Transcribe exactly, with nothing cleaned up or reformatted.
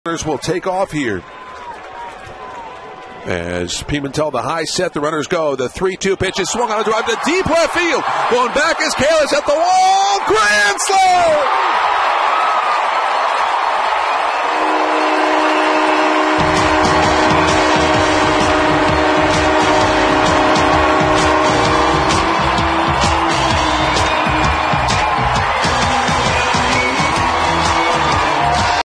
Will take off here. As Pimentel, the high set, the runners go. The three two pitch is swung on a drive to deep left field. Going back is Kalis at the wall. Grand slam!